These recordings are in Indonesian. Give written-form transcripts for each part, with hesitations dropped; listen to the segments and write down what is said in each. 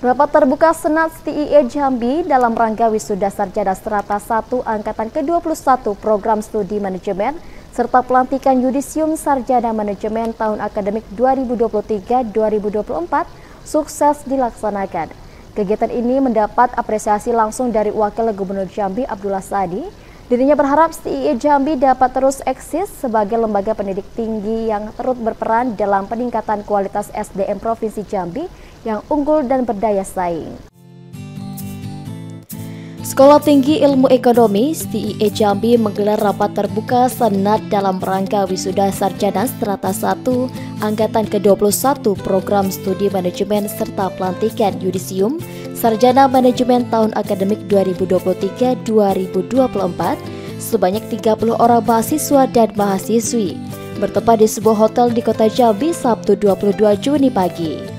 Rapat terbuka Senat STIE Jambi dalam rangka wisuda sarjana strata 1 angkatan ke-21 program studi manajemen serta pelantikan yudisium sarjana manajemen tahun akademik 2023-2024 sukses dilaksanakan. Kegiatan ini mendapat apresiasi langsung dari Wakil Gubernur Jambi Abdullah Sadi. Dirinya berharap STIE Jambi dapat terus eksis sebagai lembaga pendidik tinggi yang turut berperan dalam peningkatan kualitas SDM Provinsi Jambi yang unggul dan berdaya saing. Sekolah Tinggi Ilmu Ekonomi STIE Jambi menggelar rapat terbuka Senat dalam rangka wisuda sarjana strata 1 angkatan ke-21 program studi manajemen serta pelantikan yudisium sarjana manajemen tahun akademik 2023-2024 sebanyak 30 orang mahasiswa dan mahasiswi bertempat di sebuah hotel di Kota Jambi Sabtu 22 Juni pagi.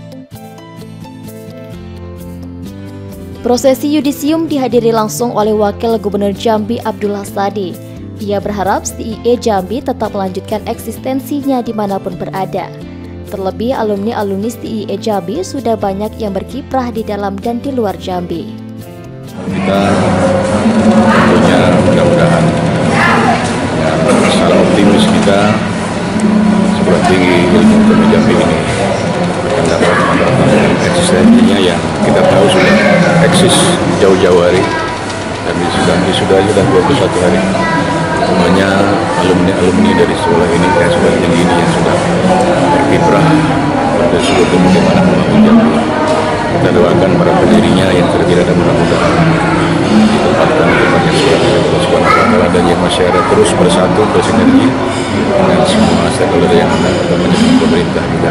Prosesi yudisium dihadiri langsung oleh Wakil Gubernur Jambi Abdullah Sadi. Ia berharap STIE Jambi tetap melanjutkan eksistensinya dimanapun berada. Terlebih alumni-alumni STIE Jambi sudah banyak yang berkiprah di dalam dan di luar Jambi. Kita tentunya mudah-mudahan sangat optimis kita Sekolah Tinggi Ilmu Ekonomi Jambi ini akan dapat mempertahankan eksistensinya yang kita tahu sudah eksis jauh-jauh hari dan sudah 21 hari. Semuanya alumni dari sekolah ini dan sekolah tinggi ini yang sudah berkiprah pada seluruh bagaimana membangun Jambi. Kita doakan para pendirinya yang terpilih dan mudah-mudahan ditempatkan di tempat yang sudah Allah Subhanahu wa Ta'ala dan yang masih ada terus bersatu bersinergi dengan semua stakeholder yang ada utamanya pemerintah juga.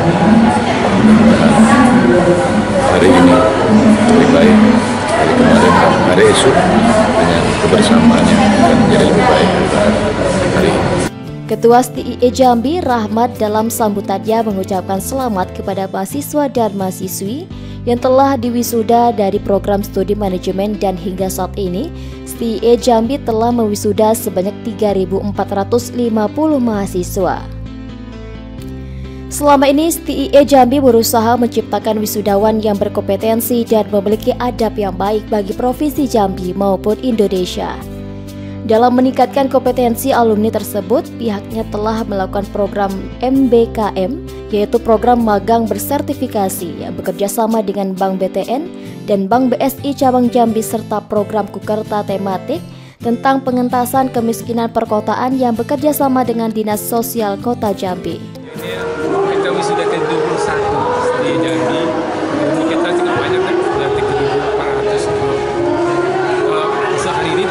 Hari ini lebih baik hari kemarin dan hari esok dengan kebersamaannya akan menjadi lebih baik hari ini. Ketua STIE Jambi Rahmat dalam sambutannya mengucapkan selamat kepada mahasiswa dan mahasiswi yang telah diwisuda dari program studi manajemen dan hingga saat ini STIE Jambi telah mewisuda sebanyak 3.450 mahasiswa. Selama ini STIE Jambi berusaha menciptakan wisudawan yang berkompetensi dan memiliki adab yang baik bagi Provinsi Jambi maupun Indonesia. Dalam meningkatkan kompetensi alumni tersebut, pihaknya telah melakukan program MBKM, yaitu program magang bersertifikasi yang bekerja sama dengan Bank BTN dan Bank BSI Cabang Jambi serta program Kukerta tematik tentang pengentasan kemiskinan perkotaan yang bekerja sama dengan Dinas Sosial Kota Jambi. Kita wisuda ke-21 di Jambi, ini kita cukup banyak kan, sudah 3.400. Kalau sehari ini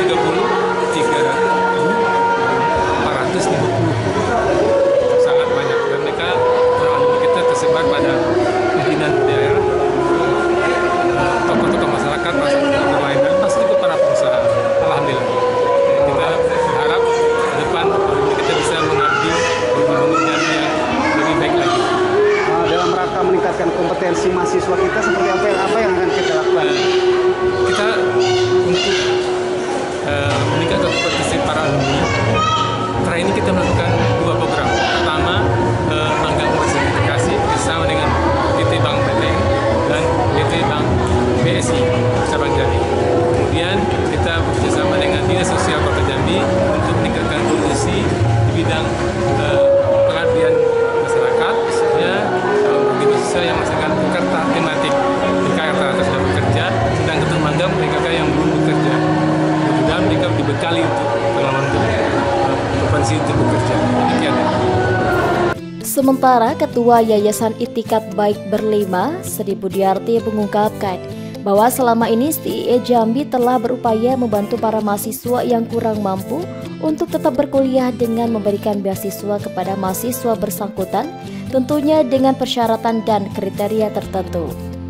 450. Sangat banyak dan mereka alumni kita tersebar pada pimpinan daerah, tokoh-tokoh masyarakat, lain dan pasti juga para pengusaha. Alhamdulillah. Kita berharap ke depan alumni kita bisa mengabdi bagi Jambi yang lebih baik lagi. Dalam rangka meningkatkan kompetensi mahasiswa kita seperti apa yang akan kita lakukan? Kita untuk meningkatkan kompetensi para alumni. Terakhir ini kita melakukan 2 program. Pertama, magang bersertifikasi bersama dengan PT Bank BTN dan PT Bank BSI Cabang Jambi. Kemudian kita bekerjasama dengan Dinas Sosial Kota Jambi untuk meningkatkan kompetensi di bidang pengabdian masyarakat, khususnya bagi mahasiswa yang melaksanakan Kukerta tematik. Di Kukerta sudah bekerja, sedang ketemu magang mereka yang belum bekerja. Mudah-mudahan mereka dibekali untuk pengalaman kompetensi untuk bekerja. Demikian. Sementara Ketua Yayasan Itikat Baik Berlima, Sri Budiarti mengungkapkan bahwa selama ini STIE Jambi telah berupaya membantu para mahasiswa yang kurang mampu untuk tetap berkuliah dengan memberikan beasiswa kepada mahasiswa bersangkutan, tentunya dengan persyaratan dan kriteria tertentu.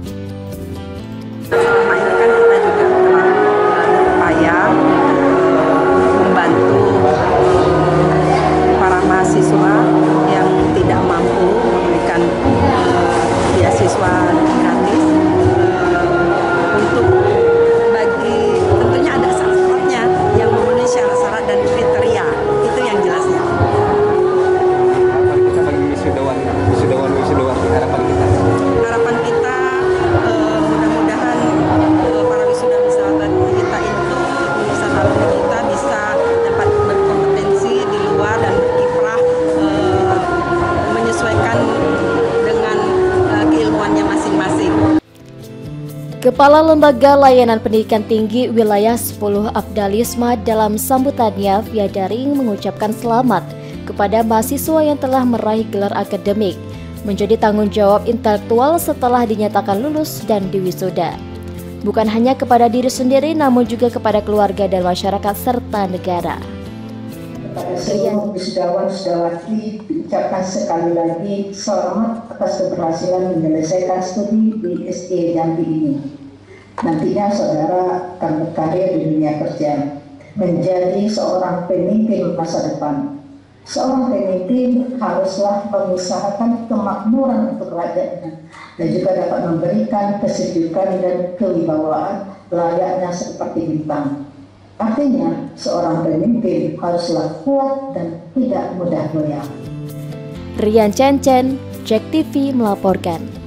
Selama ini kan kita juga telah berupaya membantu para mahasiswa yang tidak mampu memberikan beasiswa gratis untuk bagi tentunya ada syarat-syaratnya yang memenuhi syarat-syarat dan kriteria itu yang jelasnya. Harapan kita bagi wisudawan harapan kita. Harapan kita Kepala Lembaga Layanan Pendidikan Tinggi Wilayah 10 Abdalisma dalam sambutannya via daring mengucapkan selamat kepada mahasiswa yang telah meraih gelar akademik, menjadi tanggung jawab intelektual setelah dinyatakan lulus dan diwisuda. Bukan hanya kepada diri sendiri namun juga kepada keluarga dan masyarakat serta negara. Kepada seluruh wisudawan-wisudawati diucapkan sekali lagi selamat atas keberhasilan menyelesaikan studi di SIE Jambi ini. Nantinya saudara akan berkarir di dunia kerja, menjadi seorang pemimpin masa depan. Seorang pemimpin haruslah mengusahakan kemakmuran untuk rakyatnya dan juga dapat memberikan kesejukan dan kewibawaan layaknya seperti bintang. Artinya, seorang pemimpin haruslah kuat dan tidak mudah goyah. Rian Cencen, JEK TV melaporkan.